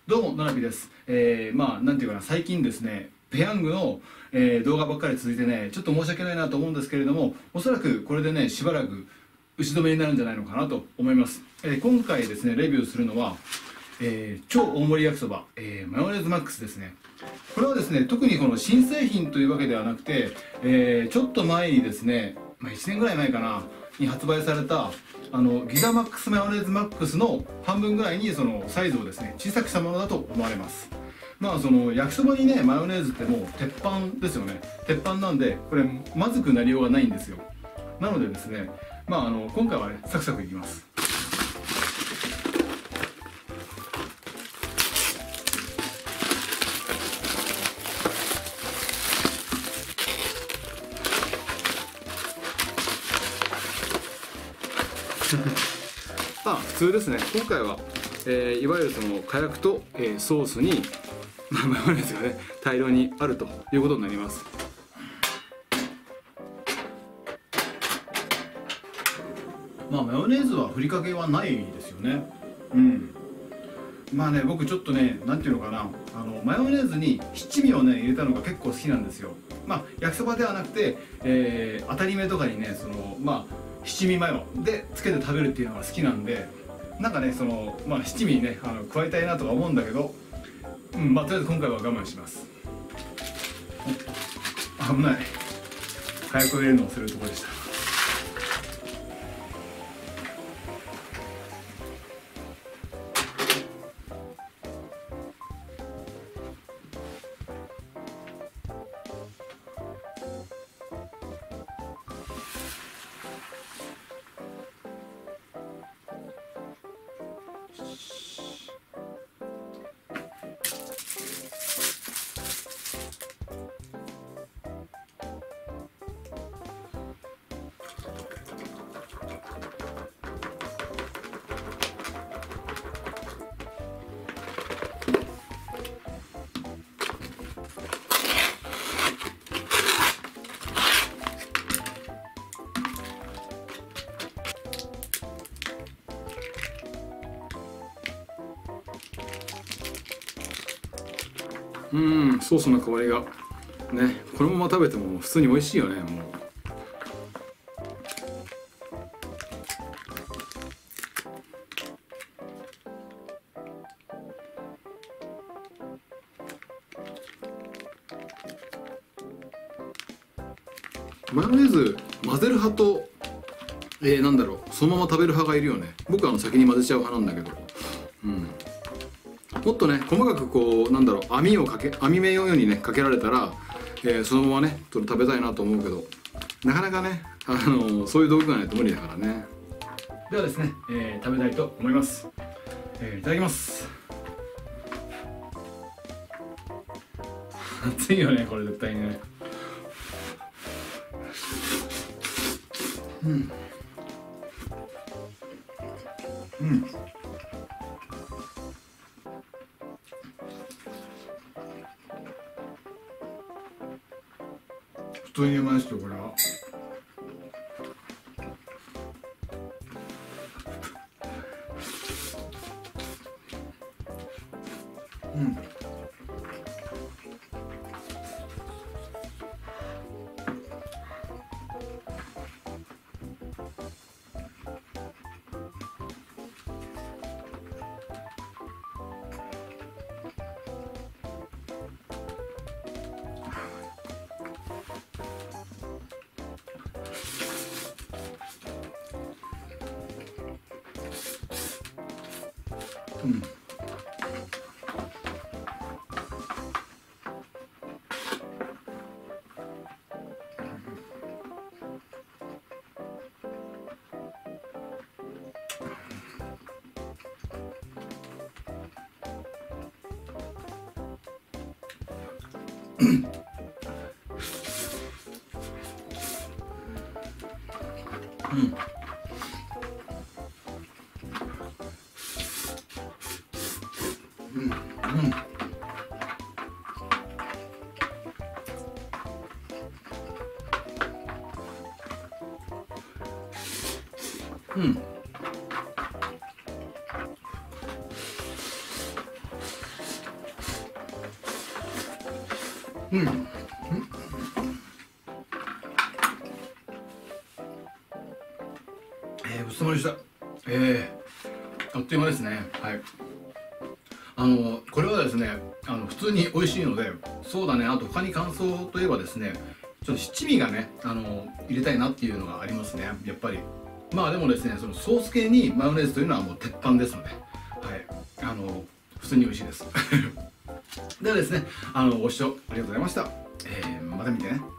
どうも、ななぴです。なんていうかな、最近ですね、ペヤングの、動画ばっかり続いてね、ちょっと申し訳ないなと思うんですけれども、おそらくこれでね、しばらく打ち止めになるんじゃないのかなと思います。今回ですね、レビューするのは、超大盛り焼きそば、マヨネーズマックスですね。これはですね、特にこの新製品というわけではなくて、ちょっと前にですね、1年ぐらい前かな、に発売されたギガマックスマヨネーズマックスの半分ぐらいにそのサイズをですね小さくしたものだと思われます。その焼きそばにねマヨネーズってもう鉄板ですよね。鉄板なんでこれまずくなりようがないんですよ。なのでですね今回はねサクサクいきます。普通ですね。今回は、いわゆるその火薬と、ソースに、マヨネーズがね大量にあるということになります。マヨネーズはふりかけはないですよね。僕ちょっとねなんていうのかなマヨネーズに七味をね入れたのが結構好きなんですよ。焼きそばではなくて、当たり目とかにね七味マヨでつけて食べるっていうのが好きなんで、なんかね七味ね加えたいなとか思うんだけど、とりあえず今回は我慢します。危ない、火薬を入れるのを忘れるところでした。ソースの香りがね、このまま食べても普通に美味しいよね。もうマヨネーズ混ぜる派と、そのまま食べる派がいるよね。僕は先に混ぜちゃう派なんだけど、もっとね細かくこう網目のようにねかけられたら、そのままね食べたいなと思うけど、なかなかねそういう道具がないと無理だからね。ではですね、食べたいと思います。いただきます。熱いよねこれ絶対にね。普通にうまいですよこれは。 うん、ごちそうさまでした。あっという間ですね。はい。これはですね、普通に美味しいので、そうだね、あと他に感想といえばですね、ちょっと七味がね、入れたいなっていうのがありますね、やっぱり。まあでもですね、そのソース系にマヨネーズというのはもう鉄板ですので、はい。普通に美味しいです。ではですね、ご視聴ありがとうございました。また見てね。